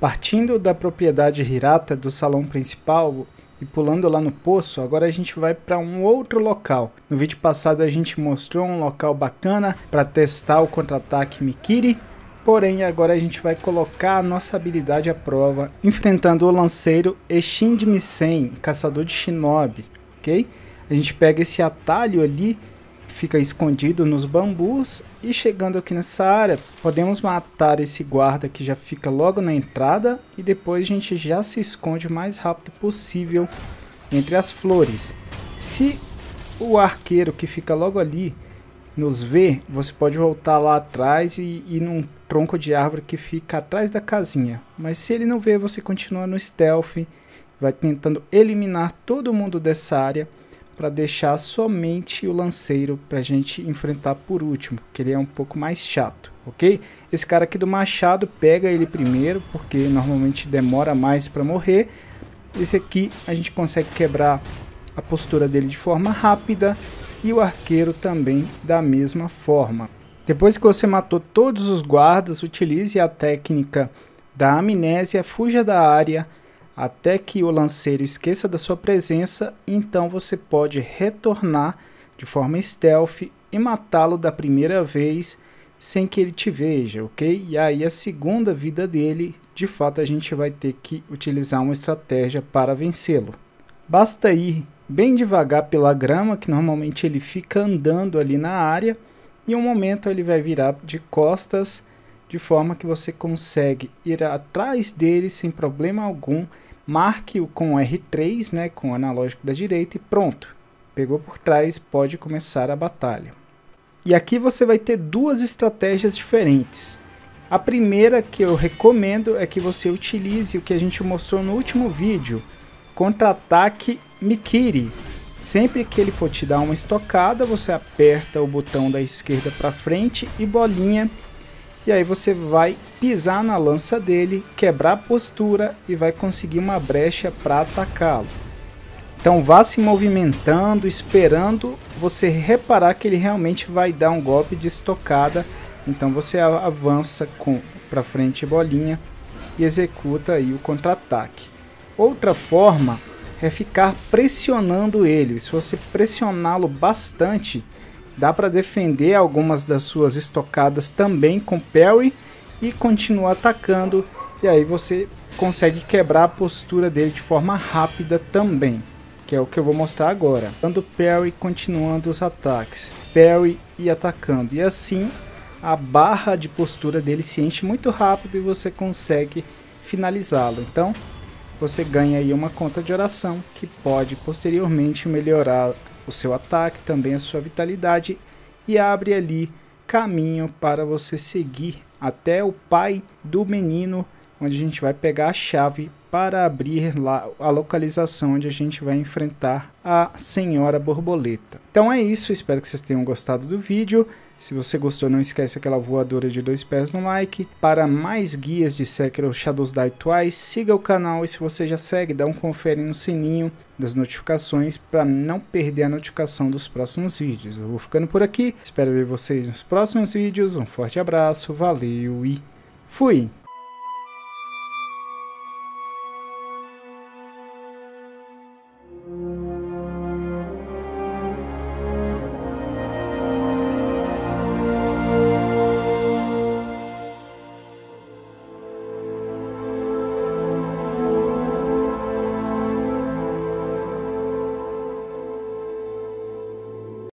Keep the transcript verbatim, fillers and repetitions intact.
Partindo da propriedade Hirata do salão principal e pulando lá no poço, agora a gente vai para um outro local. No vídeo passado a gente mostrou um local bacana para testar o contra-ataque Mikiri, porém agora a gente vai colocar a nossa habilidade à prova enfrentando o lanceiro Eshin Misen, caçador de shinobi, ok? A gente pega esse atalho ali, fica escondido nos bambus, e chegando aqui nessa área podemos matar esse guarda que já fica logo na entrada, e depois a gente já se esconde o mais rápido possível entre as flores. Se o arqueiro que fica logo ali nos vê, você pode voltar lá atrás e ir num tronco de árvore que fica atrás da casinha, mas se ele não vê, você continua no stealth, vai tentando eliminar todo mundo dessa área para deixar somente o lanceiro para a gente enfrentar por último, que ele é um pouco mais chato, ok? Esse cara aqui do machado, pega ele primeiro, porque normalmente demora mais para morrer. Esse aqui a gente consegue quebrar a postura dele de forma rápida, e o arqueiro também da mesma forma. Depois que você matou todos os guardas, utilize a técnica da amnésia, fuja da área até que o lanceiro esqueça da sua presença, então você pode retornar de forma stealth e matá-lo da primeira vez sem que ele te veja, ok? E aí a segunda vida dele, de fato a gente vai ter que utilizar uma estratégia para vencê-lo. Basta ir bem devagar pela grama, que normalmente ele fica andando ali na área, e em um momento ele vai virar de costas, de forma que você consegue ir atrás dele sem problema algum. Marque-o com R três, né, com o analógico da direita, e pronto. Pegou por trás, pode começar a batalha. E aqui você vai ter duas estratégias diferentes. A primeira que eu recomendo é que você utilize o que a gente mostrou no último vídeo, contra-ataque Mikiri. Sempre que ele for te dar uma estocada, você aperta o botão da esquerda para frente e bolinha, e aí você vai pisar na lança dele, quebrar a postura e vai conseguir uma brecha para atacá-lo. Então vá se movimentando, esperando você reparar que ele realmente vai dar um golpe de estocada. Então você avança com para frente bolinha e executa aí o contra-ataque. Outra forma é ficar pressionando ele. Se você pressioná-lo bastante, dá para defender algumas das suas estocadas também com parry e continuar atacando, e aí você consegue quebrar a postura dele de forma rápida também, que é o que eu vou mostrar agora. Dando parry, continuando os ataques, parry e atacando, e assim a barra de postura dele se enche muito rápido e você consegue finalizá-lo. Então você ganha aí uma conta de oração que pode posteriormente melhorar o seu ataque, também a sua vitalidade, e abre ali caminho para você seguir até o pai do menino, onde a gente vai pegar a chave para abrir lá a localização onde a gente vai enfrentar a Senhora Borboleta. Então é isso, espero que vocês tenham gostado do vídeo. Se você gostou, não esquece aquela voadora de dois pés no like. Para mais guias de Sekiro Shadows Die Twice, siga o canal, e se você já segue, dá um confere no sininho das notificações para não perder a notificação dos próximos vídeos. Eu vou ficando por aqui, espero ver vocês nos próximos vídeos. Um forte abraço, valeu e fui!